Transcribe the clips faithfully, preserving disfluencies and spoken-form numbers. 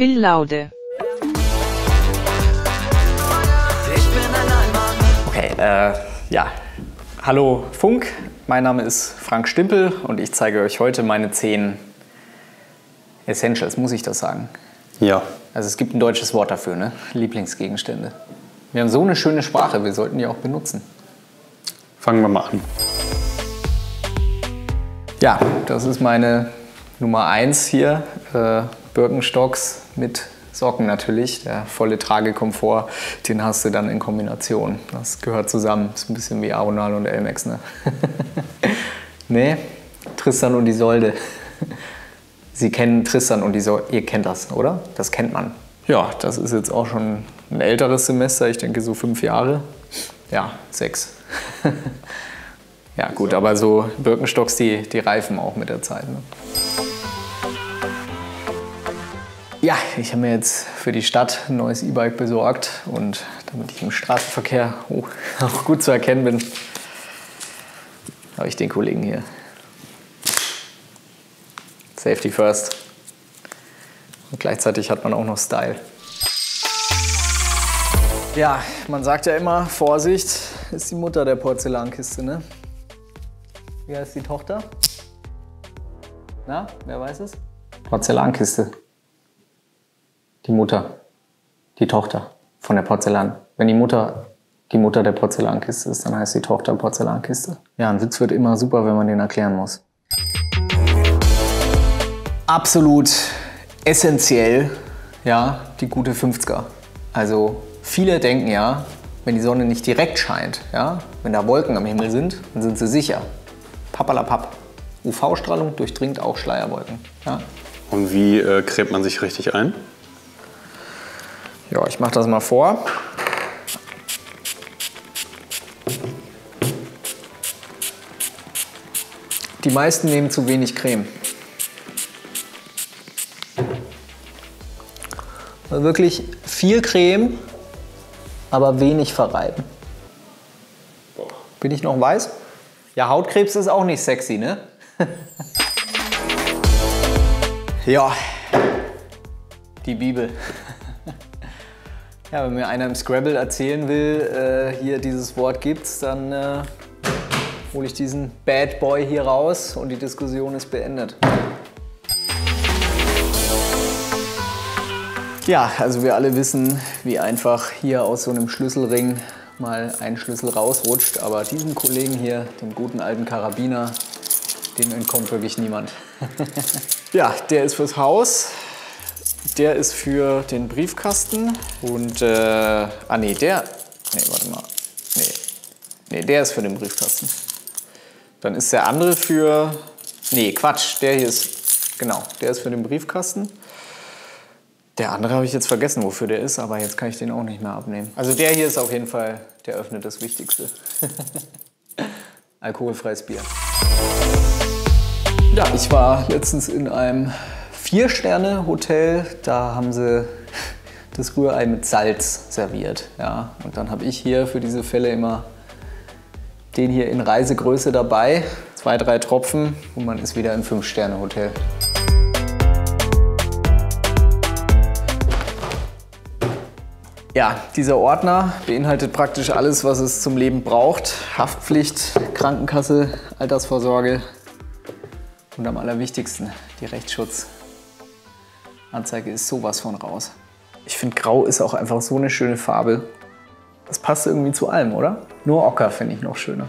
viel Laude. Okay, äh, ja. Hallo Funk, mein Name ist Frank Stimpel und ich zeige euch heute meine zehn Essentials, muss ich das sagen? Ja. Also es gibt ein deutsches Wort dafür, ne? Lieblingsgegenstände. Wir haben so eine schöne Sprache, wir sollten die auch benutzen. Fangen wir mal an. Ja, das ist meine Nummer eins hier. Äh, Birkenstocks mit Socken natürlich. Der volle Tragekomfort, den hast du dann in Kombination. Das gehört zusammen. Ist ein bisschen wie Aronal und Elmex, ne? Nee, Tristan und Isolde. Sie kennen Tristan und Isolde. Ihr kennt das, oder? Das kennt man. Ja, das ist jetzt auch schon ein älteres Semester. Ich denke so fünf Jahre. Ja, sechs. Ja gut, aber so Birkenstocks, die, die reifen auch mit der Zeit. Ne? Ja, ich habe mir jetzt für die Stadt ein neues E-Bike besorgt und damit ich im Straßenverkehr oh, auch gut zu erkennen bin, habe ich den Kollegen hier. Safety first. Und gleichzeitig hat man auch noch Style. Ja, man sagt ja immer, Vorsicht ist die Mutter der Porzellankiste, ne? Wie heißt die Tochter? Na, wer weiß es? Porzellankiste. Die Mutter, die Tochter von der Porzellan. Wenn die Mutter die Mutter der Porzellankiste ist, dann heißt die Tochter Porzellankiste. Ja, ein Witz wird immer super, wenn man den erklären muss. Absolut essentiell, ja, die gute fünfziger. Also viele denken ja, wenn die Sonne nicht direkt scheint, ja, wenn da Wolken am Himmel sind, dann sind sie sicher. Pappalapapp. U V-Strahlung durchdringt auch Schleierwolken. Ja. Und wie äh, cremt man sich richtig ein? Ja, ich mache das mal vor. Die meisten nehmen zu wenig Creme. Also wirklich viel Creme, aber wenig verreiben. Bin ich noch weiß? Ja, Hautkrebs ist auch nicht sexy, ne? Ja, die Bibel. Ja, wenn mir einer im Scrabble erzählen will, äh, hier dieses Wort gibt's, dann äh, hole ich diesen Bad Boy hier raus und die Diskussion ist beendet. Ja, also wir alle wissen, wie einfach hier aus so einem Schlüsselring mal ein Schlüssel rausrutscht, aber diesem Kollegen hier, dem guten alten Karabiner, dem entkommt wirklich niemand. Ja, der ist fürs Haus. Der ist für den Briefkasten und, äh, ah nee, der, nee, warte mal, nee, nee, der ist für den Briefkasten. Dann ist der andere für, nee, Quatsch, der hier ist, genau, der ist für den Briefkasten. Der andere habe ich jetzt vergessen, wofür der ist, aber jetzt kann ich den auch nicht mehr abnehmen. Also der hier ist auf jeden Fall, der öffnet das Wichtigste. Alkoholfreies Bier. Ja, ich war letztens in einem Vier-Sterne-Hotel, da haben sie das Rührei mit Salz serviert. Ja. Und dann habe ich hier für diese Fälle immer den hier in Reisegröße dabei. Zwei, drei Tropfen und man ist wieder im Fünf-Sterne-Hotel. Ja, dieser Ordner beinhaltet praktisch alles, was es zum Leben braucht. Haftpflicht, Krankenkasse, Altersvorsorge und am allerwichtigsten die Rechtsschutz. Anzeige ist sowas von raus. Ich finde, Grau ist auch einfach so eine schöne Farbe. Das passt irgendwie zu allem, oder? Nur Ocker finde ich noch schöner.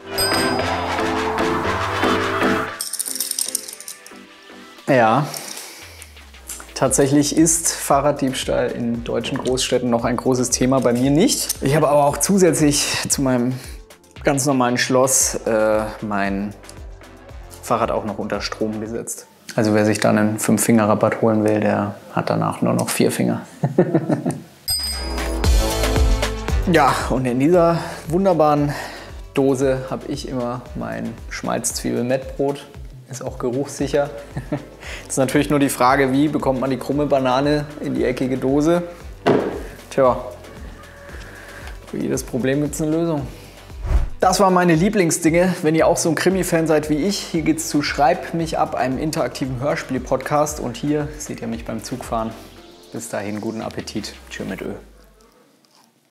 Ja, tatsächlich ist Fahrraddiebstahl in deutschen Großstädten noch ein großes Thema, bei mir nicht. Ich habe aber auch zusätzlich zu meinem ganz normalen Schloss äh, mein Fahrrad auch noch unter Strom gesetzt. Also wer sich dann einen Fünf-Finger-Rabatt holen will, der hat danach nur noch vier Finger. Ja, und in dieser wunderbaren Dose habe ich immer mein Schmalz-Zwiebel-Mettbrot. Ist auch geruchssicher. Jetzt ist natürlich nur die Frage, wie bekommt man die krumme Banane in die eckige Dose? Tja, für jedes Problem gibt es eine Lösung. Das waren meine Lieblingsdinge. Wenn ihr auch so ein Krimi-Fan seid wie ich, hier geht's zu Schreib mich ab, einem interaktiven Hörspiel-Podcast. Und hier seht ihr mich beim Zugfahren. Bis dahin guten Appetit. Tschö mit Ö.